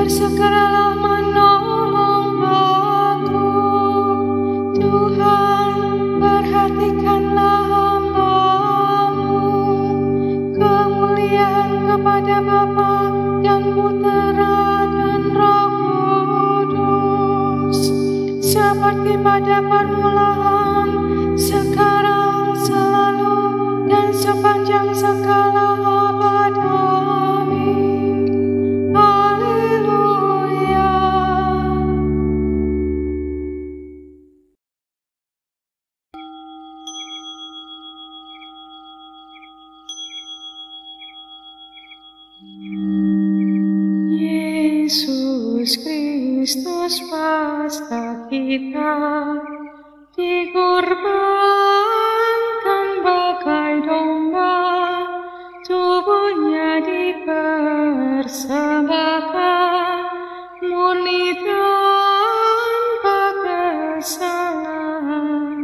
segeralah menolong aku. Tuhan, perhatikanlah hamba-Mu. Kemuliaan kepada Bapa dan Putera dan Roh Kudus, seperti pada permulaan, sekarang, selalu, dan sepanjang segala abad. Amin. Haleluya. Yesus Kristus Paskah kita dikorbankan bagai domba, tubuhnya dipersembahkan murni tanpa kesalahan.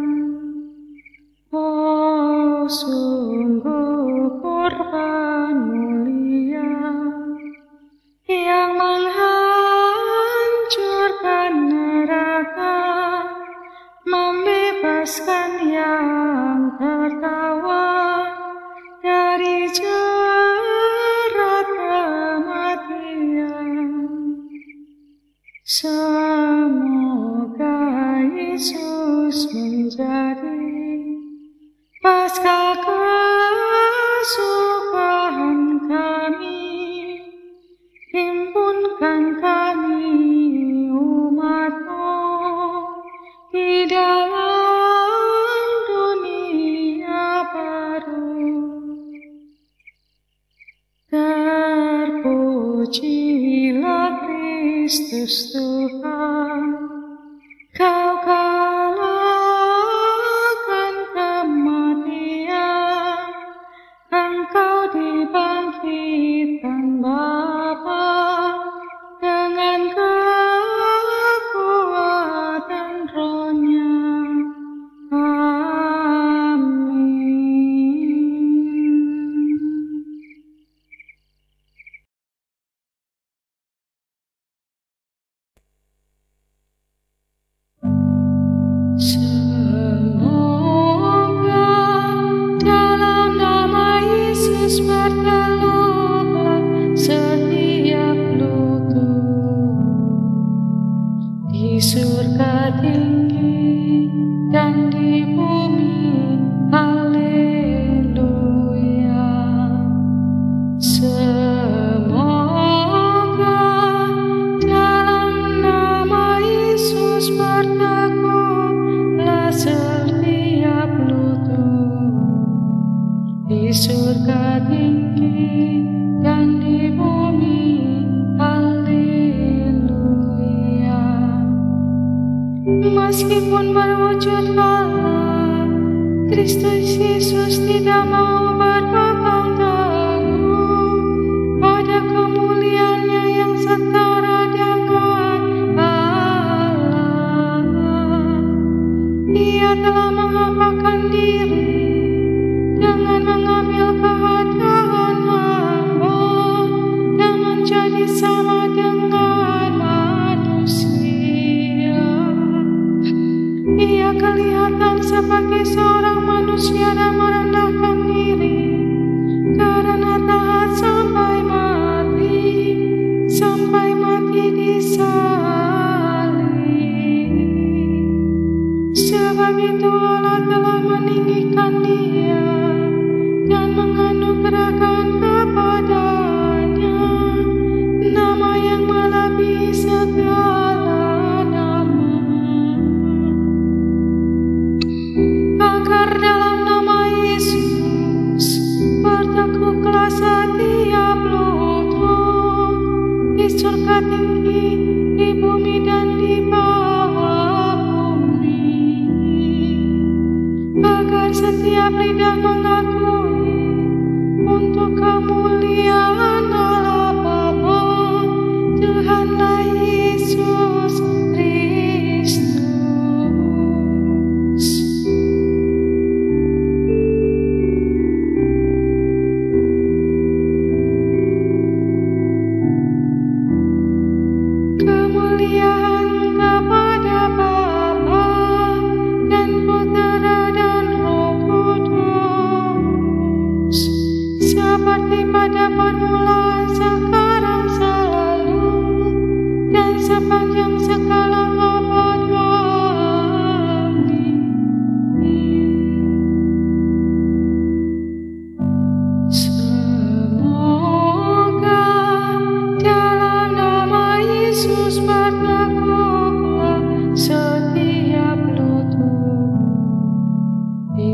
Oh, sungguh korban mulia yang menghancurkan neraka, membebaskan yang tertawan dari jerat kematian. Semoga Yesus menjadi Paskah kesukaan kami, himpunkan kami umat-Mu di dalam dunia baru. Terpujilah Kristus Tuhan, Kau kalahkan kematian, Engkau dibangkitkan Bapa dengan kekuatan Roh-Nya. Amin. Semoga dalam nama Yesus bertelulah setiap lutut di surga tinggi dan di bumi. Haleluya. Semoga dalam nama Yesus berteguhlah setiap lutut di surga tinggi dan di bumi. Haleluya. Meskipun berwujud Allah, Kristus Yesus tidak mau berpegang teguh pada kemuliaannya yang setara dengan Allah. Ia telah menghampakan diri dengan mengambil keadaan hamba dan menjadi sama dengan manusia. Ia kelihatan sebagai seorang manusia dan merendahkan diri karena taat sampai mati di salib. Sebab itu Allah telah meninggikan Dia dan menganugerahkan kepadanya nama yang melebihi segala nama, agar dalam nama Yesus berteguhlah setiap lutut di surga tinggi, di bumi dan di bawah bumi, agar setiap lidah mengakui untuk kemuliaan Allah Bapa, Tuhanlah Yesus Kristus.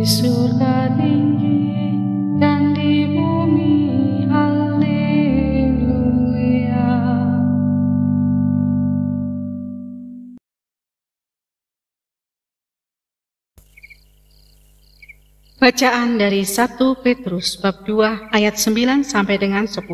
surga tinggi dan di bumi. Haleluya. Bacaan dari 1 Petrus bab 2 ayat 9 sampai dengan 10.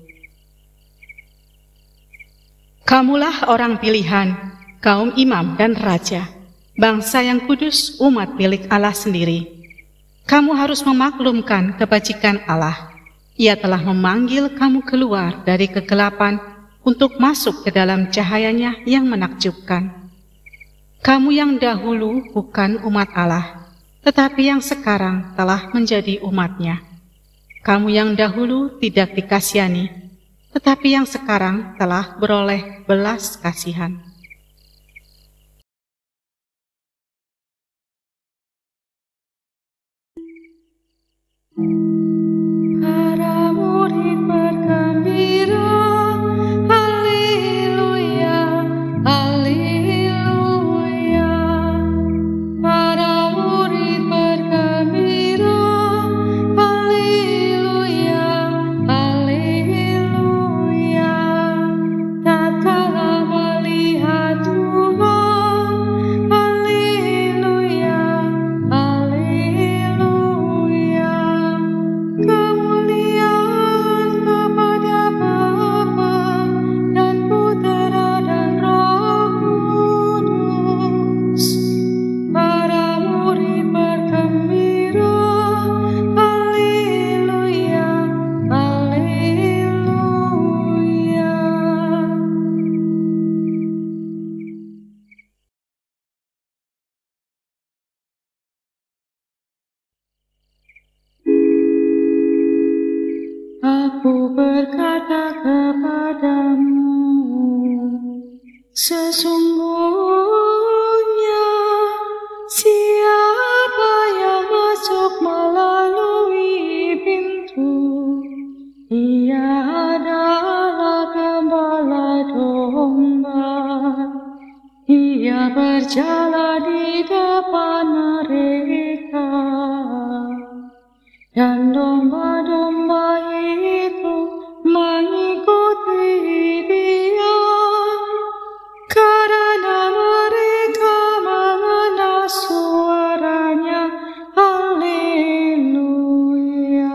Kamulah orang pilihan, kaum imam dan raja, bangsa yang kudus, umat milik Allah sendiri. Kamu harus memaklumkan kebajikan Allah. Ia telah memanggil kamu keluar dari kegelapan untuk masuk ke dalam cahayanya yang menakjubkan. Kamu yang dahulu bukan umat Allah, tetapi yang sekarang telah menjadi umat-Nya. Kamu yang dahulu tidak dikasihani, tetapi yang sekarang telah beroleh belas kasihan. Para murid bergembira, haleluya, haleluya. Para murid bergembira, haleluya, haleluya. Tatkala melihat Tuhan, haleluya, haleluya. Kemuliaan kepada Bapa dan Putera dan Roh Kudus. Para murid bergembira, haleluya, haleluya. Aku berkata kepadamu, sesungguhnya siapa yang masuk melalui pintu, ia adalah gembala domba. Ia berjalan di depan mereka, dan domba-domba itu mengikuti Dia, karena mereka mengenal suaranya. Haleluya.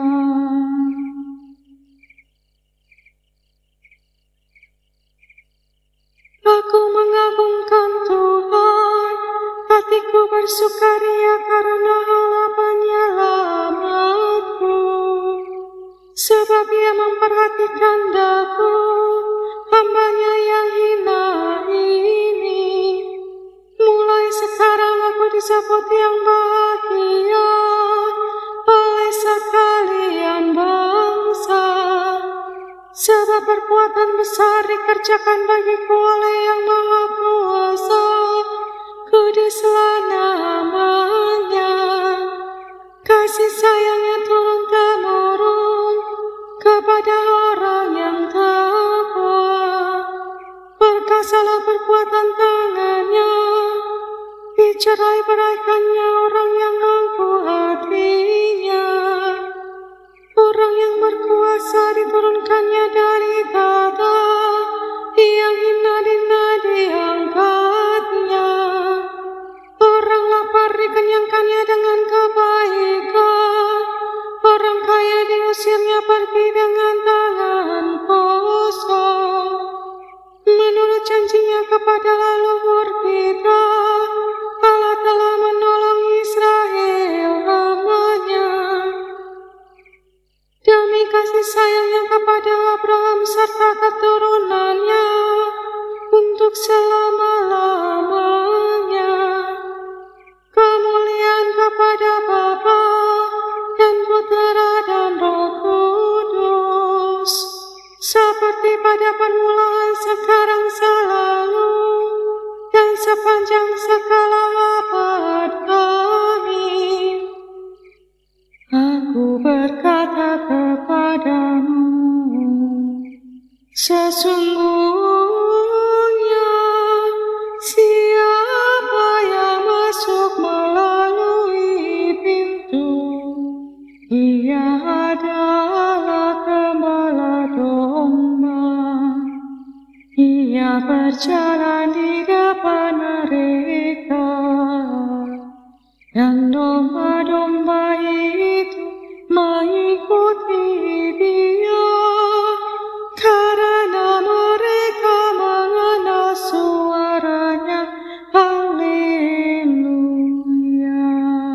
Aku mengagungkan Tuhan, hatiku bersukaria karena Allah penyelamatku. Sebab Ia memperhatikan daku, hamba-Nya yang hina ini. Mulai sekarang aku disebut yang bahagia oleh sekalian bangsa. Sebab perbuatan besar dikerjakan bagiku oleh Yang Maha Kuasa. Kuduslah nama-Nya. Kasih sayangnya turun-temurun kepada orang yang takwa. Perkasalah perbuatan tangannya, dicerai-beraikannya orang yang angkuh hatinya. Orang yang berkuasa diturunkannya dari tahta, yang hina diangkatnya. Orang lapar dikenyangkannya dengan kebaikan, orang kaya diusirnya pergi dengan tangan kosong. Menurut janjinya kepada leluhur kita, Allah telah menolong Israel hamba-Nya. Demi kasih sayangnya kepada Abraham serta keturunannya untuk selama-lamanya. Kemuliaan kepada Bapa dan Putera dan Roh Kudus, seperti pada permulaan, sekarang, selalu, dan sepanjang segala abad. Amin. Aku berkata kepadamu, sesungguhnya siapa berjalan di depan mereka, dan domba-domba itu mengikuti dia, karena mereka mengenal suaranya. Haleluya.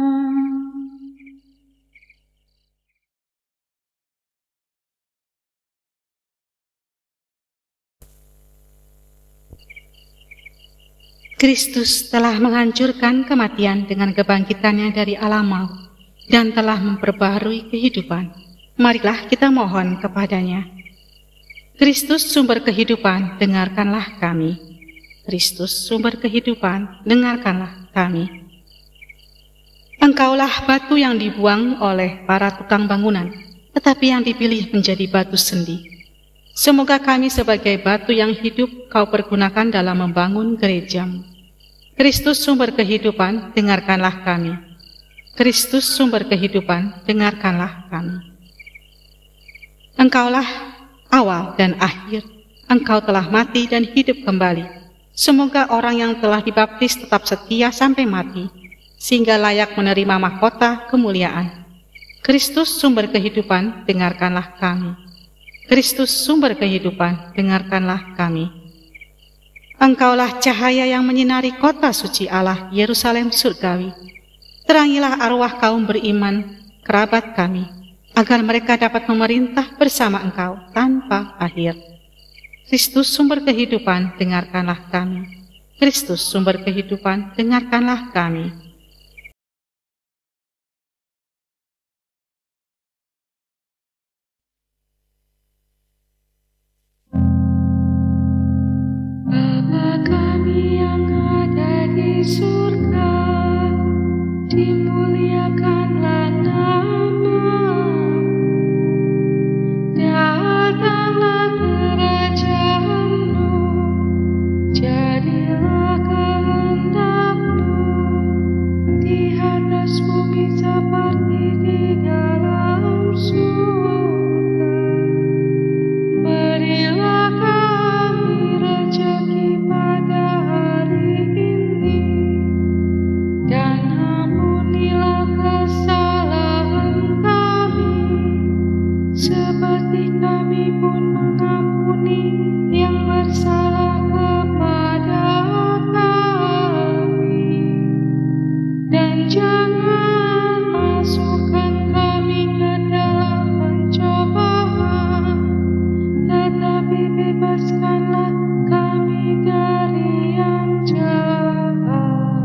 Kristus telah menghancurkan kematian dengan kebangkitannya dari alam maut dan telah memperbaharui kehidupan. Marilah kita mohon kepadanya. Kristus sumber kehidupan, dengarkanlah kami. Kristus sumber kehidupan, dengarkanlah kami. Engkaulah batu yang dibuang oleh para tukang bangunan, tetapi yang dipilih menjadi batu sendi. Semoga kami sebagai batu yang hidup kau pergunakan dalam membangun gerejamu. Kristus sumber kehidupan, dengarkanlah kami. Kristus sumber kehidupan, dengarkanlah kami. Engkaulah awal dan akhir. Engkau telah mati dan hidup kembali. Semoga orang yang telah dibaptis tetap setia sampai mati, sehingga layak menerima mahkota kemuliaan. Kristus sumber kehidupan, dengarkanlah kami. Kristus sumber kehidupan, dengarkanlah kami. Engkaulah cahaya yang menyinari kota suci Allah, Yerusalem surgawi. Terangilah arwah kaum beriman, kerabat kami, agar mereka dapat memerintah bersama Engkau tanpa akhir. Kristus sumber kehidupan, dengarkanlah kami. Kristus sumber kehidupan, dengarkanlah kami. Bapa kami yang ada di surga, dimuliakanlah nama-Mu. Datanglah kerajaan-Mu, jadilah kehendak-Mu di atas bumi seperti di dalam surga. Berilah kami rezeki pada hari ini, dan ampunilah kesalahan kami, seperti kami pun mengampuni yang bersalah kepada kami. Dan jangan masukkan kami ke dalam pencobaan, tetapi bebaskanlah kami dari yang jahat.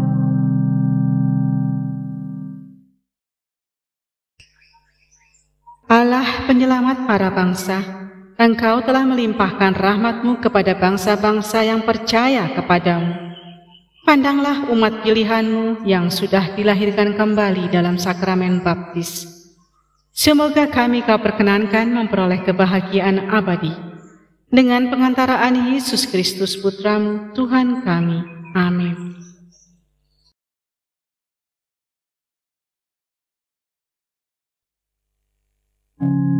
Allah penyelamat para bangsa, Engkau telah melimpahkan rahmat-Mu kepada bangsa-bangsa yang percaya kepadamu. Pandanglah umat pilihan-Mu yang sudah dilahirkan kembali dalam sakramen baptis. Semoga kami Kau perkenankan memperoleh kebahagiaan abadi. Dengan pengantaraan Yesus Kristus Putra-Mu, Tuhan kami. Amin.